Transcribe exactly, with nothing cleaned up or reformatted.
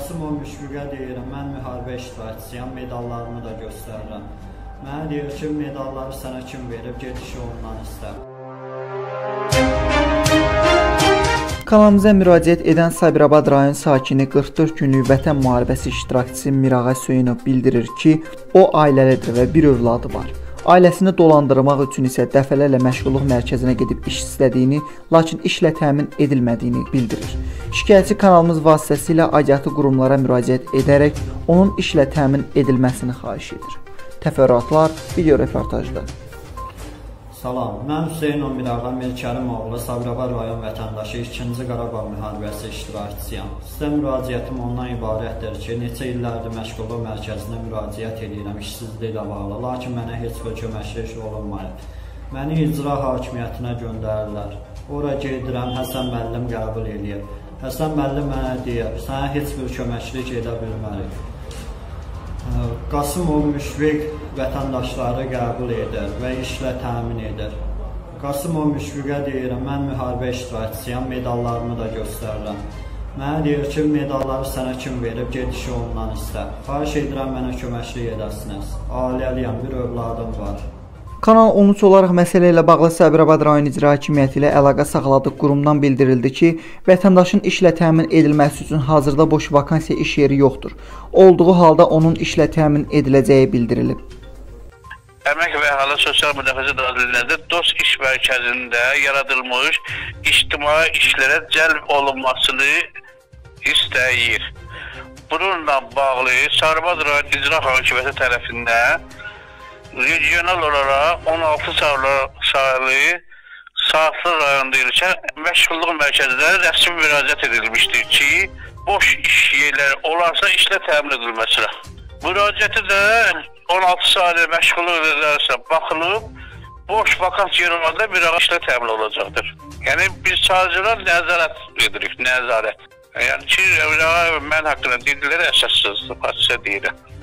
Qasımov Müşfiqə deyirəm, mən müharibə iştirakçısıyam, medallarımı da göstərirəm. Mənə deyir ki, medalları sənə kim verib, gediş ondan istər. Kanalımıza müraciət edən Sabirabad rayon sakini qırx dörd günlük vətən müharibəsi iştirakçısı Mirağa Söyünov bildirir ki, o ailəlidir və bir övladı var. Ailəsini dolandırmaq üçün isə dəfələrlə məşğulluq mərkəzinə gedib iş istədiyini, lakin işlə təmin edilmədiyini bildirir. Şikayətçi kanalımız vasitəsilə aidiyyatı qurumlara müraciət edərək onun işlə təmin edilməsini xahiş edir. Təfərrüatlar video reportajda. Salam, mən Hüseynov Mirağa Mirkərimoğlu, Sabirabad rayon vətəndaşı, ikinci Qarabağ müharibəsi iştirakçısıyam. Sizə müraciətim ondan ibarətdir ki, neçə illərdir məşğulluq mərkəzinə müraciət edirəm işsizliklə bağlı, lakin mənə heç bir köməklik olunmayıb. Məni icra hakimiyyətinə göndərirlər. Ora gedirəm, Həsən müəllim qəbul edir. Həsən müəllim mənə deyir, sənə heç bir köməklik edə bilmərik. Qasımov Müşfiq vətəndaşları qəbul edir və işlə təmin edir. Qasımov Müşfiqə deyirəm, mən müharibə iştirakçısıyam, medallarımı da göstərirəm. Mənə deyir ki, medalları sənə kim verib, gedişi ondan istər. Xahiş edirəm, mənə köməklik edəsiniz. Ailəliyəm, bir övladım var. Kanal on üç olaraq məsələ ilə bağlı Sabirabad rayon icra hakimiyyəti ilə əlaqə saxladıq. Qurumdan bildirildi ki, vətəndaşın işlə təmin edilməsi üçün hazırda boş vakansiya iş yeri yoxdur. Olduğu halda onun işlə təmin ediləcəyi bildirilib. Əmək və Əhalinin Sosial Müdafiəsi Nazirliyində DOST iş mərkəzində yaradılmış ictimai işlərə cəlb olunmasını istəyir. Bununla bağlı Sabirabad rayon icra hakimiyyəti tərəfindən regional olaraq on altı sayılı Saatlı rayonunda ilçə məşğulluq mərbəkəzinə rəsmi müraciət edilmişdir ki, boş iş yerləri olarsa işlə təmin edilməsinə. Müraciəti də on altı sayılı məşğulluq edilirsə baxılıb, boş vakans yer olanda bir işlə təmin olacaqdır. Yəni biz sadəcə nəzarət edirik, nəzarət. Yəni ki, mən haqqında dedikləri əsassızdır, hadisə deyirəm.